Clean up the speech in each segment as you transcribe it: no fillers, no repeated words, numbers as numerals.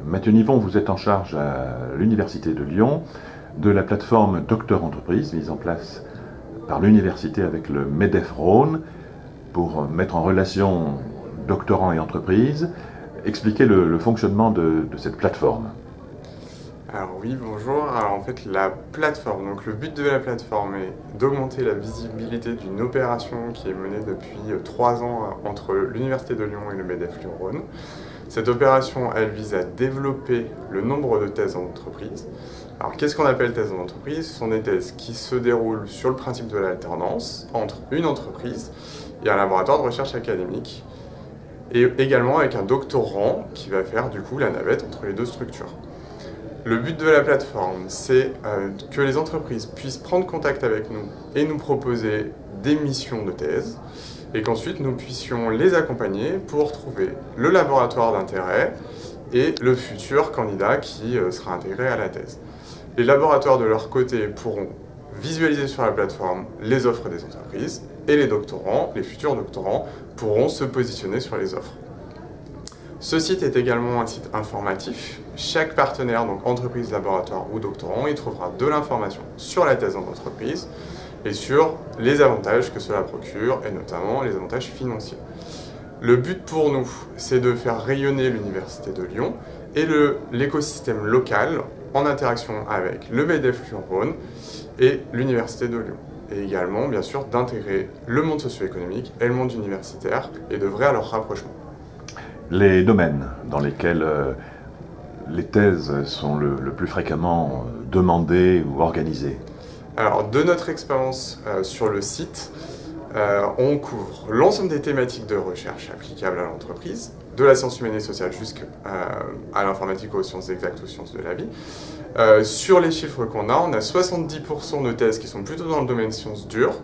Mathieu Nivon, vous êtes en charge à l'Université de Lyon de la plateforme Docteur Entreprise mise en place par l'université avec le MEDEF Rhône pour mettre en relation doctorants et entreprises. Expliquez le fonctionnement de cette plateforme. Alors oui, bonjour. Alors en fait, la plateforme, donc le but de la plateforme est d'augmenter la visibilité d'une opération qui est menée depuis 3 ans entre l'Université de Lyon et le MEDEF Lyon-Rhône. Cette opération, elle vise à développer le nombre de thèses en entreprise. Alors qu'est-ce qu'on appelle thèses en entreprise? Ce sont des thèses qui se déroulent sur le principe de l'alternance entre une entreprise et un laboratoire de recherche académique, et également avec un doctorant qui va faire du coup la navette entre les deux structures. Le but de la plateforme, c'est que les entreprises puissent prendre contact avec nous et nous proposer des missions de thèse, et qu'ensuite nous puissions les accompagner pour trouver le laboratoire d'intérêt et le futur candidat qui sera intégré à la thèse. Les laboratoires de leur côté pourront visualiser sur la plateforme les offres des entreprises, et les doctorants, les futurs doctorants, pourront se positionner sur les offres. Ce site est également un site informatif. Chaque partenaire, donc entreprise, laboratoire ou doctorant, y trouvera de l'information sur la thèse en entreprise et sur les avantages que cela procure, et notamment les avantages financiers. Le but pour nous, c'est de faire rayonner l'Université de Lyon et l'écosystème local en interaction avec le MEDEF Lyon-Rhône et l'Université de Lyon. Et également, bien sûr, d'intégrer le monde socio-économique et le monde universitaire et d'œuvrer à leur rapprochement. Les domaines dans lesquels les thèses sont le plus fréquemment demandées ou organisées. Alors, de notre expérience sur le site, on couvre l'ensemble des thématiques de recherche applicables à l'entreprise, de la science humaine et sociale jusqu'à l'informatique, aux sciences exactes, aux sciences de la vie. Sur les chiffres qu'on a, on a 70% de thèses qui sont plutôt dans le domaine sciences dures,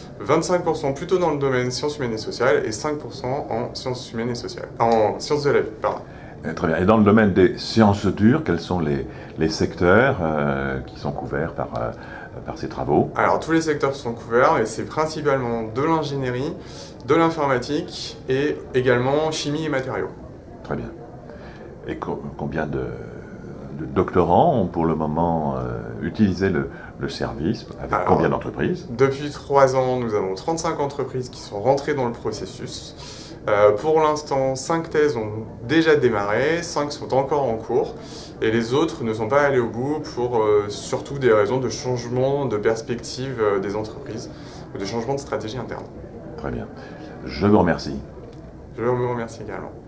25% plutôt dans le domaine sciences humaines et sociales et 5% en sciences humaines et sociales, en sciences de la vie, pardon. Très bien. Et dans le domaine des sciences dures, quels sont les secteurs qui sont couverts par ces travaux? Alors tous les secteurs sont couverts, mais c'est principalement de l'ingénierie, de l'informatique et également chimie et matériaux. Très bien. Et combien de doctorants ont pour le moment utilisé le service, avec combien d'entreprises? Depuis 3 ans, nous avons 35 entreprises qui sont rentrées dans le processus. Pour l'instant, 5 thèses ont déjà démarré, 5 sont encore en cours, et les autres ne sont pas allés au bout pour surtout des raisons de changement de perspective des entreprises, ou de changement de stratégie interne. Très bien. Je vous remercie. Je vous remercie également.